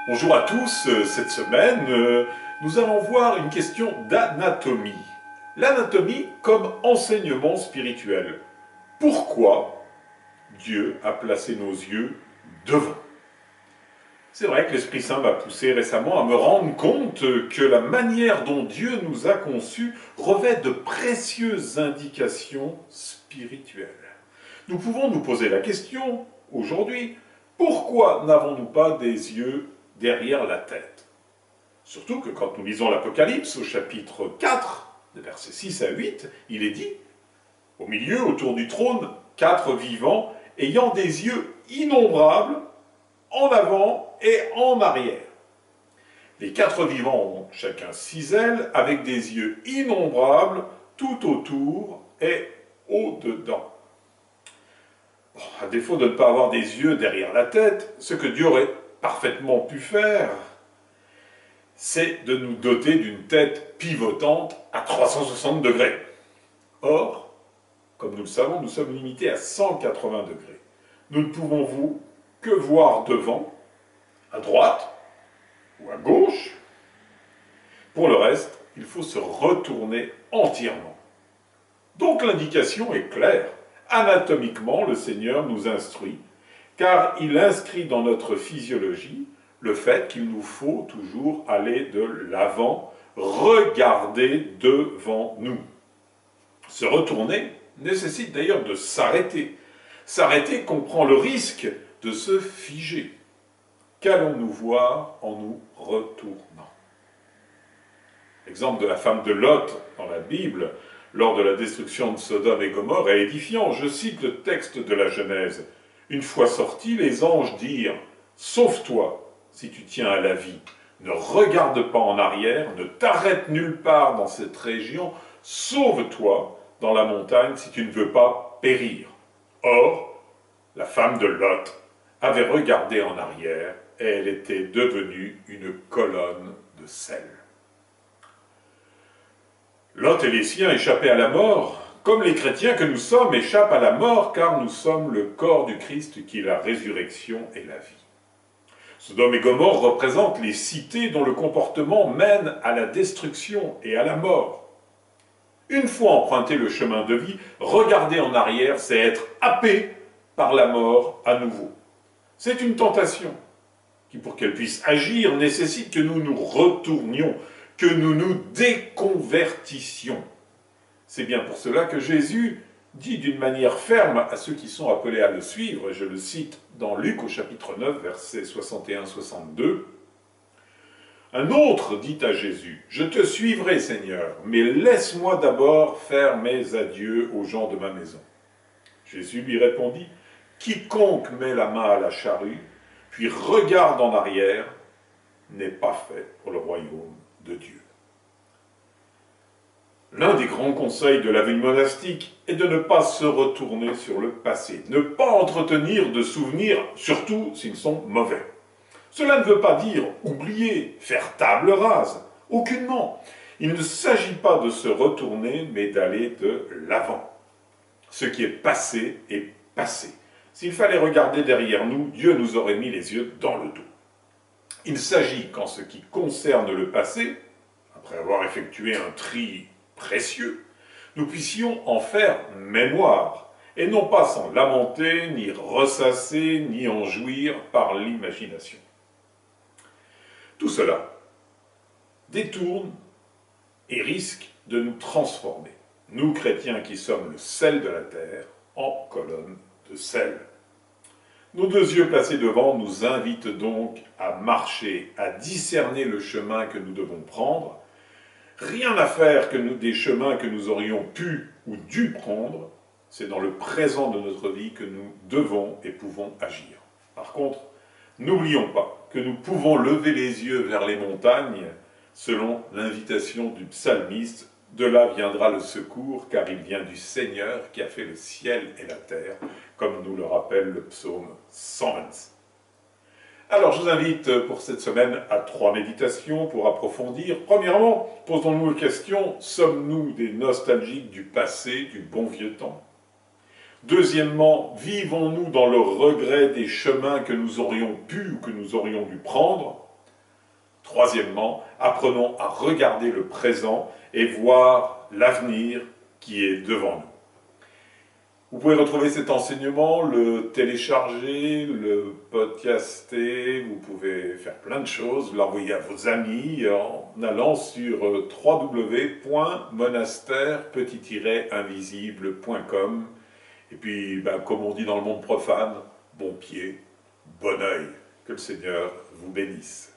Bonjour à tous, cette semaine, nous allons voir une question d'anatomie. L'anatomie comme enseignement spirituel. Pourquoi Dieu a placé nos yeux devant? C'est vrai que l'Esprit Saint m'a poussé récemment à me rendre compte que la manière dont Dieu nous a conçus revêt de précieuses indications spirituelles. Nous pouvons nous poser la question, aujourd'hui, pourquoi n'avons-nous pas des yeux derrière la tête? Surtout que quand nous lisons l'Apocalypse au chapitre 4, des versets 6 à 8, il est dit, au milieu, autour du trône, 4 vivants ayant des yeux innombrables en avant et en arrière. Les 4 vivants ont chacun 6 ailes avec des yeux innombrables tout autour et au-dedans. Bon, à défaut de ne pas avoir des yeux derrière la tête, ce que Dieu aurait parfaitement pu faire, c'est de nous doter d'une tête pivotante à 360 degrés. Or, comme nous le savons, nous sommes limités à 180 degrés. Nous ne pouvons que voir devant, à droite ou à gauche. Pour le reste, il faut se retourner entièrement. Donc l'indication est claire. Anatomiquement, le Seigneur nous instruit, car il inscrit dans notre physiologie le fait qu'il nous faut toujours aller de l'avant, regarder devant nous. Se retourner nécessite d'ailleurs de s'arrêter. S'arrêter comprend le risque de se figer. Qu'allons-nous voir en nous retournant? L'exemple de la femme de Lot dans la Bible, lors de la destruction de Sodome et Gomorrhe, est édifiant. Je cite le texte de la Genèse. Une fois sortis, les anges dirent « Sauve-toi si tu tiens à la vie. Ne regarde pas en arrière, ne t'arrête nulle part dans cette région. Sauve-toi dans la montagne si tu ne veux pas périr. » Or, la femme de Lot avait regardé en arrière et elle était devenue une colonne de sel. Lot et les siens échappaient à la mort, comme les chrétiens que nous sommes échappent à la mort, car nous sommes le corps du Christ qui est la résurrection et la vie. Sodome et Gomorrhe représentent les cités dont le comportement mène à la destruction et à la mort. Une fois emprunté le chemin de vie, regarder en arrière, c'est être happé par la mort à nouveau. C'est une tentation qui, pour qu'elle puisse agir, nécessite que nous nous retournions, que nous nous déconvertissions. C'est bien pour cela que Jésus dit d'une manière ferme à ceux qui sont appelés à le suivre, et je le cite dans Luc au chapitre 9, versets 61-62, un autre dit à Jésus, « Je te suivrai, Seigneur, mais laisse-moi d'abord faire mes adieux aux gens de ma maison. » Jésus lui répondit, « Quiconque met la main à la charrue, puis regarde en arrière, n'est pas fait pour le royaume de Dieu. » L'un des grands conseils de la vie monastique est de ne pas se retourner sur le passé, ne pas entretenir de souvenirs, surtout s'ils sont mauvais. Cela ne veut pas dire oublier, faire table rase, aucunement. Il ne s'agit pas de se retourner, mais d'aller de l'avant. Ce qui est passé est passé. S'il fallait regarder derrière nous, Dieu nous aurait mis les yeux dans le dos. Il s'agit qu'en ce qui concerne le passé, après avoir effectué un tri précieux, nous puissions en faire mémoire, et non pas s'en lamenter, ni ressasser, ni en jouir par l'imagination. Tout cela détourne et risque de nous transformer, nous chrétiens qui sommes le sel de la terre, en colonne de sel. Nos 2 yeux placés devant nous invitent donc à marcher, à discerner le chemin que nous devons prendre. Rien à faire des chemins que nous aurions pu ou dû prendre, c'est dans le présent de notre vie que nous devons et pouvons agir. Par contre, n'oublions pas que nous pouvons lever les yeux vers les montagnes, selon l'invitation du psalmiste, de là viendra le secours, car il vient du Seigneur qui a fait le ciel et la terre, comme nous le rappelle le psaume 126. Alors, je vous invite pour cette semaine à 3 méditations pour approfondir. Premièrement, posons-nous la question, sommes-nous des nostalgiques du passé, du bon vieux temps? Deuxièmement, vivons-nous dans le regret des chemins que nous aurions pu ou que nous aurions dû prendre? Troisièmement, apprenons à regarder le présent et voir l'avenir qui est devant nous. Vous pouvez retrouver cet enseignement, le télécharger, le podcaster, vous pouvez faire plein de choses, l'envoyer à vos amis en allant sur www.monastère-invisible.com. Et puis, comme on dit dans le monde profane, bon pied, bon œil. Que le Seigneur vous bénisse.